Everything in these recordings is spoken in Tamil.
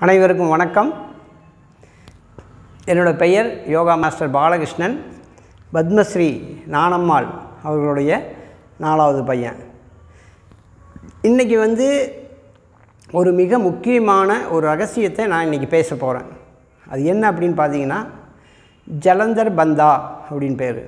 அனைவருக்கும் வணக்கம். என்னோட பெயர் யோகா மாஸ்டர் பாலகிருஷ்ணன். பத்மஸ்ரீ நானம்மாள் அவர்களுடைய 4வது பையன். இன்றைக்கி ஒரு மிக முக்கியமான ஒரு ரகசியத்தை நான் இன்றைக்கி பேச போகிறேன். அது என்ன அப்படின்னு பார்த்தீங்கன்னா, ஜலந்தர் பந்தா அப்படின்னு பேர்.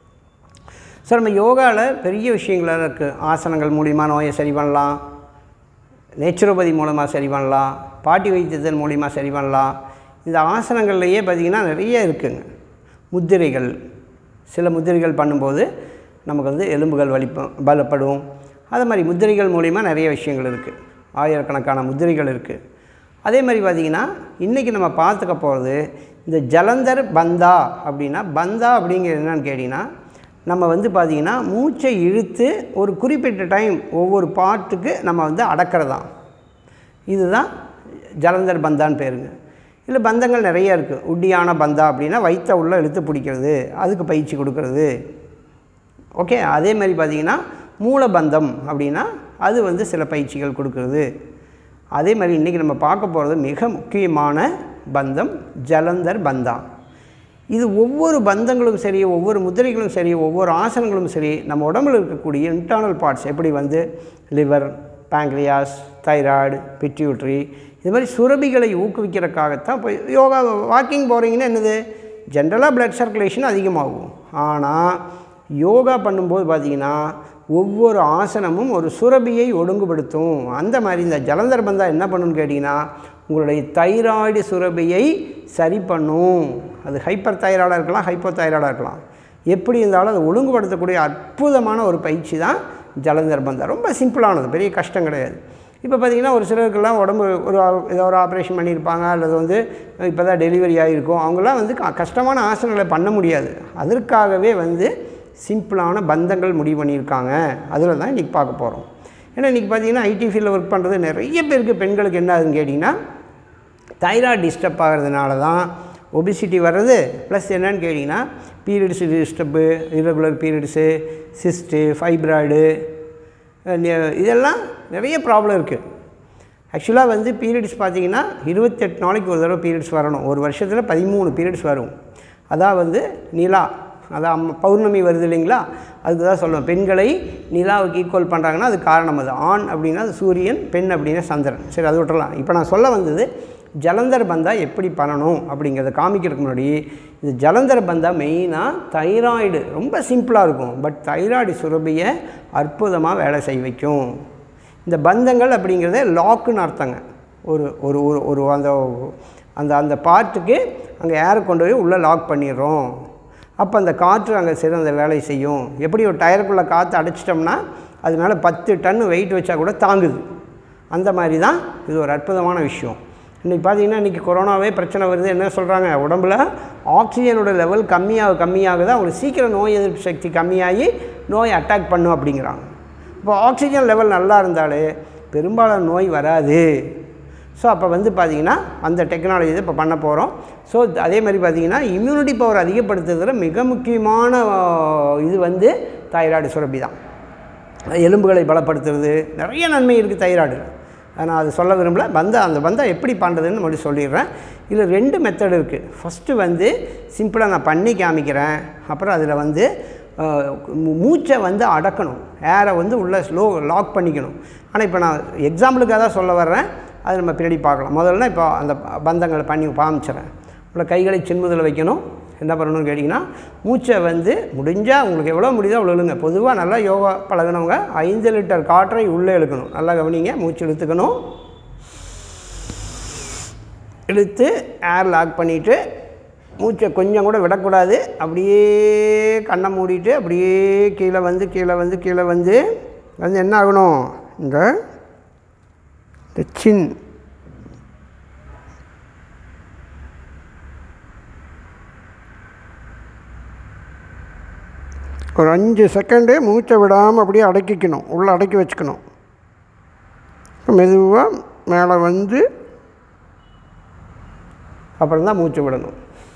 ஸோ நம்ம யோகாவில் பெரிய விஷயங்களாக இருக்குது. ஆசனங்கள் மூலிமா நோயை சரி பண்ணலாம், நேச்சுரோபதி மூலமாக சரி பண்ணலாம், பாட்டி வைத்தியத்தின் மூலிமா சரி பண்ணலாம். இந்த ஆசனங்கள்லேயே பார்த்திங்கன்னா நிறைய இருக்குங்க. முத்திரைகள், சில முத்திரைகள் பண்ணும்போது நமக்கு எலும்புகள் பலப்படும். அது மாதிரி முத்திரைகள் மூலிமா நிறைய விஷயங்கள் இருக்குது. ஆயிரக்கணக்கான முத்திரைகள் இருக்குது. அதே மாதிரி பார்த்திங்கன்னா இன்றைக்கி நம்ம பார்த்துக்க போகிறது இந்த ஜலந்தர் பந்தா. அப்படின்னா பந்தா அப்படிங்கிறது என்னன்னு கேட்டிங்கன்னா, நம்ம பார்த்திங்கன்னா மூச்சை இழுத்து ஒரு குறிப்பிட்ட டைம் ஒவ்வொரு பாட்டுக்கு நம்ம அடக்கிறதான். இதுதான் ஜலந்தர் பந்தான்னு பேருங்க. இதில் பந்தங்கள் நிறைய இருக்குது. உட்டியான பந்தா அப்படின்னா வயிற்றை உள்ள இழுத்து பிடிக்கிறது, அதுக்கு பயிற்சி கொடுக்கறது. ஓகே. அதே மாதிரி பார்த்திங்கன்னா மூலபந்தம் அப்படின்னா அது சில பயிற்சிகள் கொடுக்குறது. அதே மாதிரி இன்றைக்கி நம்ம பார்க்க போகிறது மிக முக்கியமான பந்தம் ஜலந்தர் பந்தா. இது ஒவ்வொரு பந்தங்களும் சரி, ஒவ்வொரு முத்திரைகளும் சரி, ஒவ்வொரு ஆசனங்களும் சரி, நம்ம உடம்பில் இருக்கக்கூடிய இன்டர்னல் பார்ட்ஸ் எப்படி லிவர், பேங்க்ரியாஸ், தைராய்டு, பிட்யூட்ரி, இது மாதிரி சுரபிகளை ஊக்குவிக்கிறதுக்காகத்தான். இப்போ யோகா வாக்கிங் போகிறீங்கன்னா என்னது, ஜென்ரலாக பிளட் சர்க்குலேஷன் அதிகமாகும். ஆனால் யோகா பண்ணும்போது பார்த்திங்கன்னா ஒவ்வொரு ஆசனமும் ஒரு சுரபியை ஒழுங்குபடுத்தும். அந்த மாதிரி இந்த ஜலந்தர் பந்தா என்ன பண்ணுன்னு கேட்டிங்கன்னா, உங்களுடைய தைராய்டு சுரபியை சரி பண்ணும். அது ஹைப்பர் தைராய்டாக இருக்கலாம், ஹைப்போ தைராய்டாக இருக்கலாம். எப்படி இருந்தாலும் அதை ஒழுங்குபடுத்தக்கூடிய அற்புதமான ஒரு பயிற்சி தான் ஜலந்தர் பந்தா. ரொம்ப சிம்பிளானது, பெரிய கஷ்டம் கிடையாது. இப்போ பார்த்திங்கன்னா ஒரு சிலருக்கெல்லாம் உடம்பு ஏதோ ஒரு ஆப்ரேஷன் பண்ணியிருப்பாங்க, அல்லது இப்போ தான் டெலிவரி ஆகிருக்கும். அவங்களாம் கஷ்டமான ஆசனங்களை பண்ண முடியாது. அதற்காகவே சிம்பிளான பந்தங்கள் முடிவு பண்ணியிருக்காங்க. அதில் தான் இன்றைக்கி பார்க்க போகிறோம். ஏன்னா இன்றைக்கி பார்த்திங்கன்னா ஐடி ஃபீல்டில் ஒர்க் பண்ணுறது நிறைய பேருக்கு, பெண்களுக்கு என்ன ஆகுதுன்னு கேட்டிங்கன்னா, தைராய்டு டிஸ்டர்ப் ஆகிறதுனால தான் ஒபிசிட்டி வர்றது. ப்ளஸ் என்னன்னு கேட்டிங்கன்னா periods disturb, irregular periods, cyst, fibroid, இதெல்லாம் நிறைய ப்ராப்ளம் இருக்குது. ஆக்சுவலாக பீரியட்ஸ் பார்த்திங்கன்னா 28 நாளைக்கு ஒரு தடவை பீரியட்ஸ் வரணும். ஒரு வருஷத்தில் 13 பீரியட்ஸ் வரும். அதான் நிலா, அதான் பௌர்ணமி வருது இல்லைங்களா, அதுக்கு தான் சொல்லுவேன். பெண்களை நிலாவுக்கு ஈக்குவல் பண்ணுறாங்கன்னா அது காரணம். அது ஆண் அப்படின்னா அது சூரியன், பெண் அப்படின்னா சந்திரன். சரி, அது விட்டுறலாம். இப்போ நான் சொல்ல வந்தது ஜலந்தர் பந்தா எப்படி பண்ணணும் அப்படிங்கிறத காமிக்கிறதுக்கு முன்னாடி, இந்த ஜலந்தர் பந்தா மெயினாக தைராய்டு ரொம்ப சிம்பிளாக இருக்கும், பட் தைராய்டு சுரபியை அற்புதமாக வேலை செய்ய வைக்கும். இந்த பந்தங்கள் அப்படிங்கிறத லாக்குன்னு அர்த்தங்க. ஒரு ஒரு ஒரு அந்த அந்த அந்த பார்ட்டுக்கு அங்கே ஏரை கொண்டு போய் உள்ளே லாக் பண்ணிடுறோம். அப்போ அந்த காற்று அங்கே சிறந்த வேலை செய்யும். எப்படி ஒரு டயருக்குள்ளே காற்று அடைச்சிட்டோம்னா அது மேலே 10 டன் வெயிட் வச்சா கூட தாங்குது. அந்த மாதிரி தான் இது ஒரு அற்புதமான விஷயம். இன்றைக்கி பார்த்திங்கன்னா இன்றைக்கி கொரோனாவே பிரச்சனை வருது. என்ன சொல்கிறாங்க, உடம்புல ஆக்சிஜனோட லெவல் கம்மியாக தான் அவங்களுக்கு சீக்கிரம் நோய் எதிர்ப்பு சக்தி கம்மியாகி நோய் அட்டாக் பண்ணும் அப்படிங்கிறாங்க. இப்போ ஆக்சிஜன் லெவல் நல்லா இருந்தாலே பெரும்பாலான நோய் வராது. ஸோ அப்போ பார்த்திங்கன்னா அந்த டெக்னாலஜி இப்போ பண்ண போகிறோம். ஸோ அதே மாதிரி பார்த்திங்கன்னா இம்யூனிட்டி பவர் அதிகப்படுத்துறதுல மிக முக்கியமான இது தைராய்டு சுரப்பி தான். எலும்புகளை பலப்படுத்துறது, நிறைய நன்மை இருக்குது தைராய்டு. நான் அது சொல்ல விரும்பல. அந்த பந்தா எப்படி பண்ணுறதுன்னு மட்டும் சொல்லிடுறேன். இதில் 2 மெத்தட் இருக்குது. ஃபஸ்ட்டு சிம்பிளாக நான் பண்ணி காமிக்கிறேன். அப்புறம் அதில் மூச்சை அடக்கணும், ஏரை உள்ளே லாக் பண்ணிக்கணும். ஆனால் இப்போ நான் எக்ஸாம்பிளுக்காக தான் சொல்ல வர்றேன். அது நம்ம பின்னாடி பார்க்கலாம். முதல்ல இப்போ அந்த பந்தங்களை பண்ணி காமிச்சிடறேன். உள்ள கைகளை சின்முதல வைக்கணும். என்ன பண்ணணும்னு கேட்டிங்கன்னா, மூச்சை முடிஞ்சால் உங்களுக்கு எவ்வளோ முடியுதோ அவ்வளோ இழுங்க. பொதுவாக நல்லா யோகா பழகினவங்க 5 லிட்டர் காற்றை உள்ளே இழுக்கணும். நல்லா கவனிங்க. மூச்சு இழுத்துக்கணும். இழுத்து ஏர் லாக் பண்ணிவிட்டு மூச்சை கொஞ்சம் கூட விடக்கூடாது. அப்படியே கண்ணை மூடிட்டு அப்படியே கீழே என்ன ஆகணும், இந்த சின் ஒரு 5 செகண்டு மூச்சை விடாமல் அப்படியே அடக்கிக்கணும், உள்ளே அடக்கி வச்சுக்கணும். மெதுவாக மேலே அப்புறம் தான் மூச்சை விடணும்.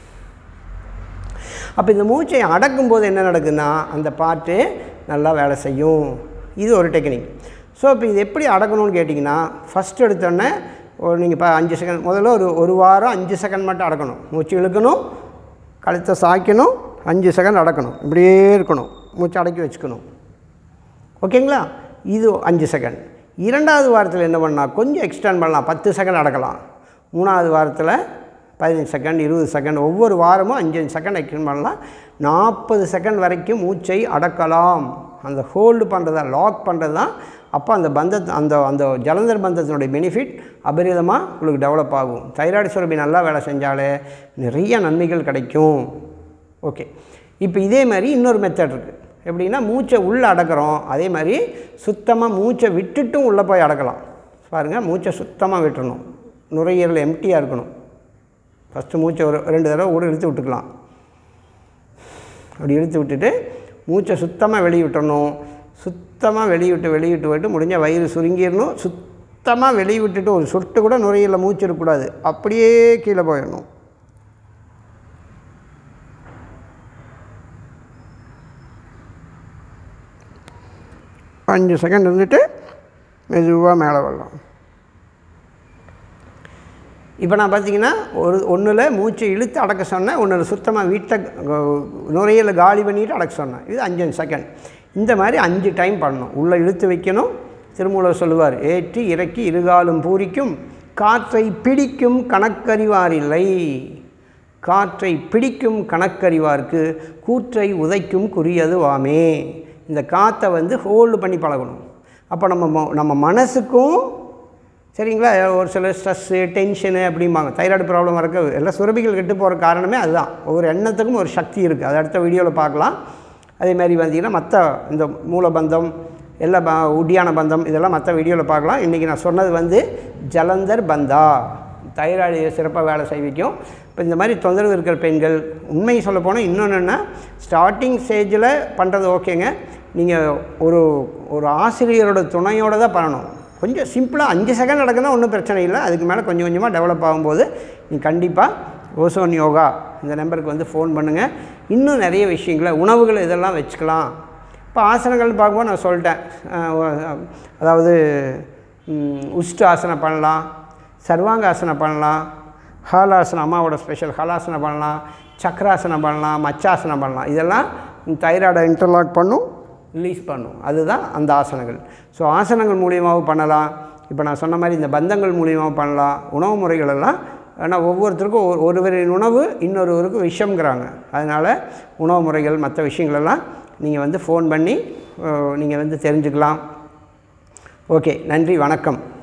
அப்போ இந்த மூச்சை அடக்கும்போது என்ன நடக்குதுன்னா அந்த பாட்டு நல்லா வேலை செய்யும். இது ஒரு டெக்னிக். ஸோ இப்போ இது எப்படி அடக்கணும்னு கேட்டிங்கன்னா, ஃபஸ்ட் எடுத்தோடனே நீங்கள் இப்போ 5 செகண்ட் முதல்ல ஒரு வாரம் 5 செகண்ட் மட்டும் அடக்கணும். மூச்சு இழுக்கணும், கழுத்தை சாய்க்கணும், 5 செகண்ட் அடக்கணும், இப்படியே இருக்கணும், மூச்சு அடக்கி வச்சுக்கணும். ஓகேங்களா? இது 5 செகண்ட். 2வது வாரத்தில் என்ன பண்ணால் கொஞ்சம் எக்ஸ்டெண்ட் பண்ணலாம், 10 செகண்ட் அடக்கலாம். 3வது வாரத்தில் 15 செகண்ட், 20 செகண்ட், ஒவ்வொரு வாரமும் 5 செகண்ட் எக்ஸ்டெண்ட் பண்ணலாம். 40 செகண்ட் வரைக்கும் மூச்சை அடக்கலாம். அந்த ஹோல்டு பண்ணுறது தான், லாக் பண்ணுறது தான். அப்போ அந்த அந்த ஜலந்தர் பந்தத்தினுடைய பெனிஃபிட் அபரிதமாக உங்களுக்கு டெவலப் ஆகும். தைராய்டு சுரப்பி நல்லா வேலை செஞ்சாலே நிறைய நன்மைகள் கிடைக்கும். ஓகே, இப்போ இதே மாதிரி இன்னொரு மெத்தட் இருக்குது. எப்படின்னா மூச்சை உள்ளே அடக்கிறோம், அதே மாதிரி சுத்தமாக மூச்சை விட்டுட்டும் உள்ளே போய் அடக்கலாம். பாருங்கள், மூச்சை சுத்தமாக விட்டுறணும், நுரையீரல் எம்டியாக இருக்கணும். ஃபஸ்ட்டு மூச்சை ஒரு 2 தடவை கூட இழுத்து விட்டுக்கலாம். அப்படி இழுத்து விட்டுட்டு மூச்சை சுத்தமாக வெளியே விட்டுறணும். சுத்தமாக வெளியிட்டு போய்ட்டு முடிஞ்ச வயிறு சுருங்கிடணும். சுத்தமாக வெளியே விட்டுட்டு ஒரு சொட்டு கூட நுரையீரலில் மூச்சு இருக்கக்கூடாது, அப்படியே கீழே போயிடணும். அஞ்சு செகண்ட் இருந்துட்டு மெதுவாக மேலே வரலாம். இப்போ நான் பார்த்தீங்கன்னா ஒன்றில் மூச்சு இழுத்து அடக்க சொன்னேன், ஒன்றில் சுத்தமாக வீட்டை நுரையில் காலி பண்ணிவிட்டு அடக்க சொன்னேன். இது 5 செகண்ட். இந்த மாதிரி 5 டைம் பண்ணணும். உள்ளே இழுத்து வைக்கணும். திருமூலர் சொல்லுவார், ஏற்றி இறக்கி இருகாலும் பூரிக்கும் காற்றை பிடிக்கும் கணக்கறிவாரில்லை. காற்றை பிடிக்கும் கணக்கறிவார்க்கு கூற்றை உதைக்கும் குறியது வாமே. இந்த காற்றை வந்து ஹோல்டு பண்ணி பழகணும். அப்போ நம்ம மனசுக்கும் சரிங்களா, ஒரு சில ஸ்ட்ரெஸ்ஸு டென்ஷனு அப்படிம்பாங்க. தைராய்டு ப்ராப்ளம் இருக்க எல்லாம் சுரபிகள் கெட்டு போகிற காரணமே அதுதான். ஒவ்வொரு எண்ணத்துக்கும் ஒரு சக்தி இருக்குது. அது அடுத்த வீடியோவில் பார்க்கலாம். அதேமாதிரி வந்தீங்கன்னா மற்ற இந்த மூலபந்தம் எல்லாம் உடியான பந்தம் இதெல்லாம் மற்ற வீடியோவில் பார்க்கலாம். இன்றைக்கி நான் சொன்னது வந்து ஜலந்தர் பந்தா, தைராய்டு சிறப்பாக வேலை செய்விக்கும். இப்போ இந்த மாதிரி தொந்தரவு இருக்கிற பெண்கள், உண்மையை சொல்ல போனால் இன்னொன்று என்ன, ஸ்டார்டிங் ஸ்டேஜில் பண்ணுறது ஓகேங்க. நீங்கள் ஒரு ஆசிரியரோட துணையோடு தான் பண்ணணும். கொஞ்சம் சிம்பிளாக 5 செகண்ட் நடக்குதுன்னா ஒன்றும் பிரச்சனை இல்லை. அதுக்கு மேலே கொஞ்சம் கொஞ்சமாக டெவலப் ஆகும்போது நீங்கள் கண்டிப்பாக ஓசோன் யோகா இந்த நம்பருக்கு வந்து ஃபோன் பண்ணுங்கள். இன்னும் நிறைய விஷயங்களை உணவுகள் இதெல்லாம் வச்சுக்கலாம். இப்போ ஆசனங்கள்னு பார்க்கும்போது நான் சொல்லிட்டேன், அதாவது உஷ்ட ஆசனம் பண்ணலாம், சர்வாங்காசனம் பண்ணலாம், ஹாலாசனம் அம்மாவோட ஸ்பெஷல் ஹாலாசனம் பண்ணலாம், சக்கராசனம் பண்ணலாம், மச்சாசனம் பண்ணலாம். இதெல்லாம் தைராய்டை இன்டர்லாக் பண்ணும், ரிலீஸ் பண்ணும். அதுதான் அந்த ஆசனங்கள். ஸோ ஆசனங்கள் மூலியமாகவும் பண்ணலாம். இப்போ நான் சொன்ன மாதிரி இந்த பந்தங்கள் மூலியமாகவும் பண்ணலாம். உணவு முறைகள் எல்லாம் ஆனால் ஒவ்வொருத்தருக்கும் ஒருவரின் உணவு இன்னொருவருக்கு விஷம்ங்கிறாங்க. அதனால் உணவு முறைகள் மற்ற விஷயங்களெல்லாம் நீங்கள் வந்து ஃபோன் பண்ணி நீங்கள் வந்து தெரிஞ்சுக்கலாம். ஓகே, நன்றி, வணக்கம்.